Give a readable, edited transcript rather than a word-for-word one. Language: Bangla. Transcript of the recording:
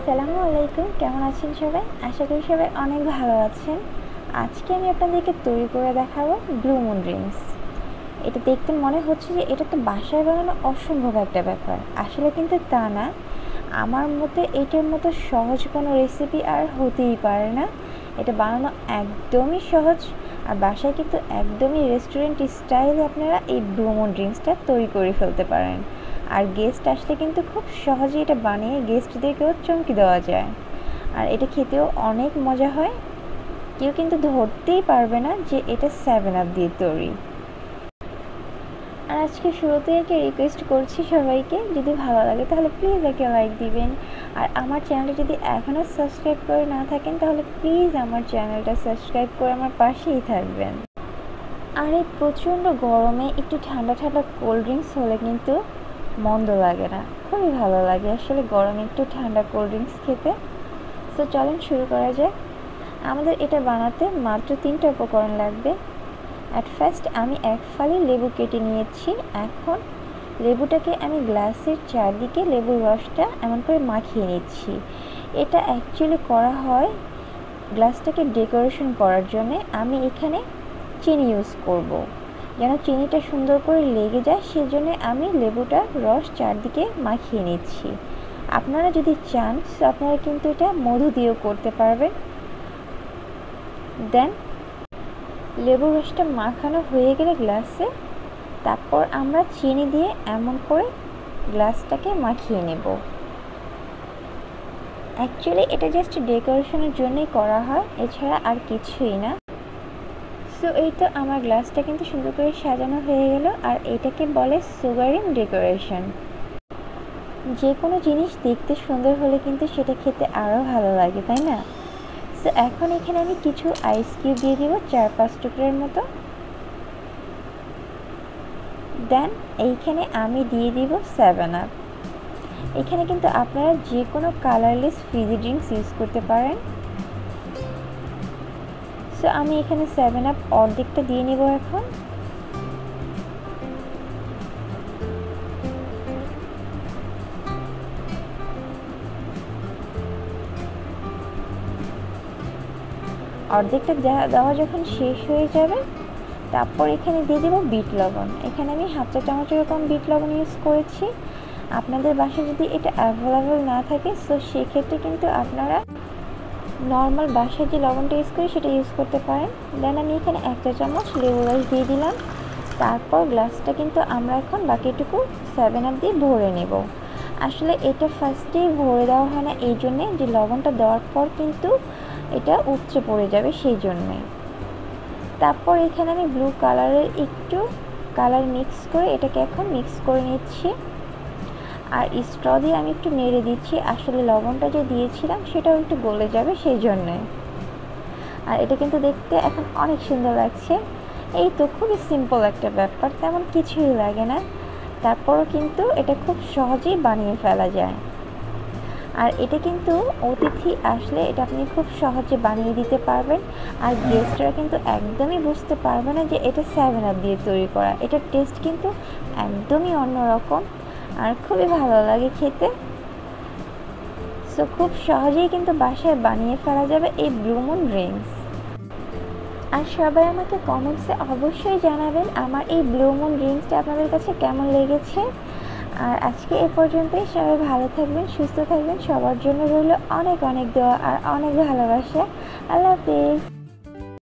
আসসালামু আলাইকুম, কেমন আছেন সবাই? আশা করি সবাই অনেক ভালো আছেন। আজকে আমি আপনাদেরকে তৈরি করে দেখাবো ব্লু মুন ড্রিঙ্কস। এটা দেখতে মনে হচ্ছে যে এটা তো বাসায় বানানো অসম্ভব একটা ব্যাপার, আসলে কিন্তু তা না। আমার মতে এটার মতো সহজ কোনো রেসিপি আর হতেই পারে না। এটা বানানো একদমই সহজ, আর বাসায় কিন্তু একদমই রেস্টুরেন্ট স্টাইলে আপনারা এই ব্লু মুন ড্রিঙ্কসটা তৈরি করে ফেলতে পারেন। আর গেস্ট আসলে কিন্তু খুব সহজেই এটা বানিয়ে গেস্টদেরকেও চমকে দেওয়া যায়। আর এটা খেতেও অনেক মজা হয়, কেউ কিন্তু ধরতেই পারবে না যে এটা 7 আপ দিয়ে তৈরি। আর আজকে শুরুতেই একটা রিকোয়েস্ট করছি সবাইকে, যদি ভালো লাগে তাহলে প্লিজ একটা লাইক দিবেন। আর আমার চ্যানেলটা যদি এখনও সাবস্ক্রাইব করে না থাকেন তাহলে প্লিজ আমার চ্যানেলটা সাবস্ক্রাইব করে আমার পাশেই থাকবেন। আর এই প্রচণ্ড গরমে একটু ঠান্ডা ঠান্ডা কোল্ড ড্রিঙ্কস হলে কিন্তু মন্দ লাগে না, খুবই ভালো লাগে আসলে গরমে একটু ঠান্ডা কোল্ড ড্রিঙ্কস খেতে। তো চলেন শুরু করা যাক। আমাদের এটা বানাতে মাত্র 3টা উপকরণ লাগবে। অ্যাট ফার্স্ট আমি এক ফালি লেবু কেটে নিয়েছি। এখন লেবুটাকে আমি গ্লাসের চারদিকে লেবুর রসটা এমন করে মাখিয়ে নিচ্ছি। এটা অ্যাকচুয়ালি করা হয় গ্লাসটাকে ডেকোরেশন করার জন্যে। আমি এখানে চিনি ইউজ করব, যেন চিনিটা সুন্দর করে লেগে যায়, সেজন্য আমি লেবুটার রস চারদিকে মাখিয়ে নিচ্ছি। আপনারা যদি চান আপনারা কিন্তু এটা মধু দিয়েও করতে পারবেন। দেন লেবুর রসটা মাখানো হয়ে গেলে গ্লাসে, তারপর আমরা চিনি দিয়ে এমন করে গ্লাসটাকে মাখিয়ে নেব। অ্যাকচুয়ালি এটা জাস্ট ডেকোরেশনের জন্যই করা হয়, এছাড়া আর কিছুই না। সো এই তো আমার গ্লাসটা কিন্তু সুন্দর করে সাজানো হয়ে গেল। আর এটাকে বলে সুগারিং ডেকোরেশন। যে কোনো জিনিস দেখতে সুন্দর হলে কিন্তু সেটা খেতে আরও ভালো লাগে, তাই না? সো এখন এখানে আমি কিছু আইস কিউব দিয়ে দিব, 4-5 টুকরার মতো। দেন এইখানে আমি দিয়ে দিব 7 আপ। এখানে কিন্তু আপনারা যে কোনো কালারলেস ফিজি ড্রিঙ্কস ইউজ করতে পারেন। সো আমি এখানে 7 আপ অর্ধেকটা দিয়ে নিব এখন। অর্ধেকটা দেওয়া যখন শেষ হয়ে যাবে, তারপর এখানে দিয়ে দেবো বিট লবণ। এখানে আমি 1/2 চা চামচ এরকম বিট লবণ ইউজ করেছি। আপনাদের বাসায় যদি এটা অ্যাভেলেবল না থাকে সো সেক্ষেত্রে কিন্তু আপনারা নর্মাল বাসায় যে লবণটা ইউজ করি সেটা ইউজ করতে পারেন। দেন আমি এখানে 1 চা চামচ লেবু রস দিয়ে দিলাম। তারপর গ্লাসটা কিন্তু আমরা এখন বাকিটুকু 7 আপ দিয়ে ভরে নেব। আসলে এটা ফার্স্টেই ভরে দেওয়া হয় না, এই জন্যে যে লবণটা দেওয়ার পর কিন্তু এটা উপচে পড়ে যাবে, সেই জন্যে। তারপর এখানে আমি ব্লু কালারের একটু কালার মিক্স করে এটাকে এখন মিক্স করে নিচ্ছি। আর স্ট্র দিয়ে আমি একটু নেড়ে দিচ্ছি, আসলে লবণটা যে দিয়েছিলাম সেটাও একটু গলে যাবে সেই জন্যে। আর এটা কিন্তু দেখতে এখন অনেক সুন্দর লাগছে। এই তো খুবই সিম্পল একটা ব্যাপার, তেমন কিছুই লাগে না। তারপরও কিন্তু এটা খুব সহজেই বানিয়ে ফেলা যায়। আর এটা কিন্তু অতিথি আসলে এটা আপনি খুব সহজে বানিয়ে দিতে পারবেন। আর গেস্টরা কিন্তু একদমই বুঝতে পারবে না যে এটা 7 আপ দিয়ে তৈরি করা। এটার টেস্ট কিন্তু একদমই অন্যরকম আর খুবই ভালো লাগে খেতে। সো খুব সহজেই কিন্তু বাসায় বানিয়ে ফেলা যাবে এই ব্লু মুন ড্রিঙ্কস। আর সবাই আমাকে কমেন্টসে অবশ্যই জানাবেন আমার এই ব্লু মুন ড্রিঙ্কসটা আপনাদের কাছে কেমন লেগেছে। আর আজকে এ পর্যন্তই। সবাই ভালো থাকবেন, সুস্থ থাকবেন। সবার জন্য রইল অনেক অনেক দোয়া আর অনেক ভালোবাসা। আল্লাহ হাফেজ।